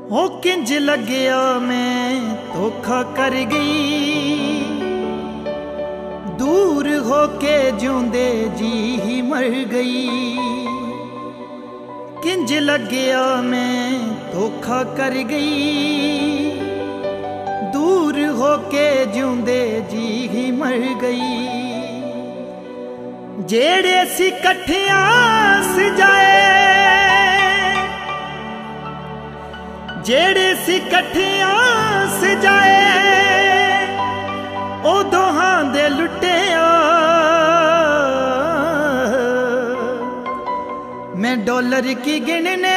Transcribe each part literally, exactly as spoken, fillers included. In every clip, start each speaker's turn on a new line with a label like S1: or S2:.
S1: हो किंज लग्या मैं धोखा कर गई, दूर होके जिउंदे जी ही मर गई। किंज लग्या मैं धोखा कर गई, दूर होके जिउंदे जी ही मर गई। जेड़े सी कठिया सजाए, जेड़े सी कठिया सजाए, ओ दोहां दे लुटिया। मैं डॉलर की गिनने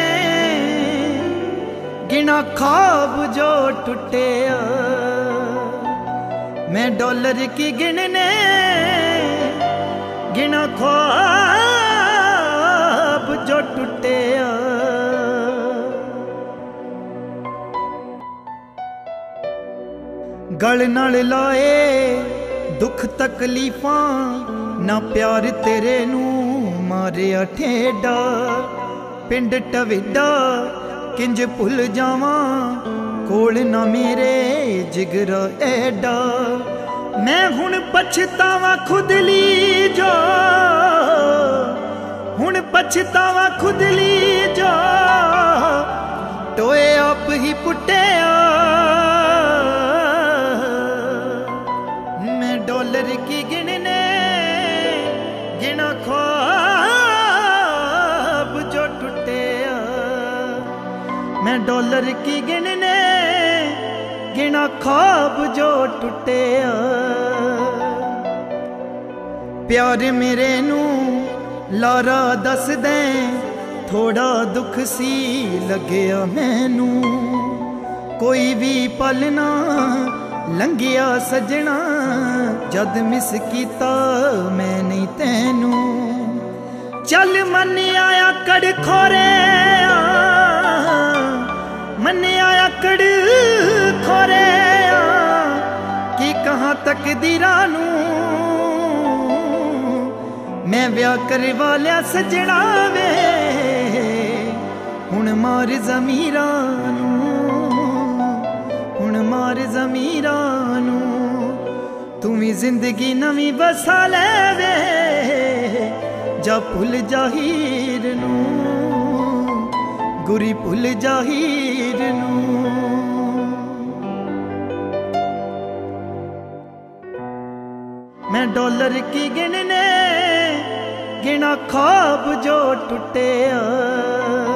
S1: गिना ख्वाब जो टूटे, मैं डॉलर की गिनने गिना ख्वाब जो टूटे। गल नाल लाए दुख तकलीफां, ना प्यार तेरे नू मारिया ठेडा। पिंड टविडा किंज भुल जावां, कोल ना मेरे जिगरा एडा। मैं हुण पछतावा खुद ली जो, हुण पछतावा खुद ली जो, टोए आप ही पुट्टिया। मैं डॉलर की गिनने गिना ख्वाब जो टूटे, मैं डॉलर की गिनने गिना ख्वाब जो टूटे। प्यार मेरे नू लारा दस दे, थोड़ा दुख सी लग्या मैनू। कोई भी पल ना लंघिया सजना, जद मिस कीता मैं नहीं तैनू। चल मन आया कड़ खोरे, मन आया कड़ खोरे, कि कहाँ तक दीरानू। मैं ब्याह करवा लिया सजना वे, हुण मार ज़मीरानू, हुण मार ज़मीरानू। तू भी जिंदगी नवी बसा ले वे, जा भुल जाहीर नू, गुरी भुल जाहीर नू। मैं डॉलर की गिनने गिना ख्वाब जो टूटे।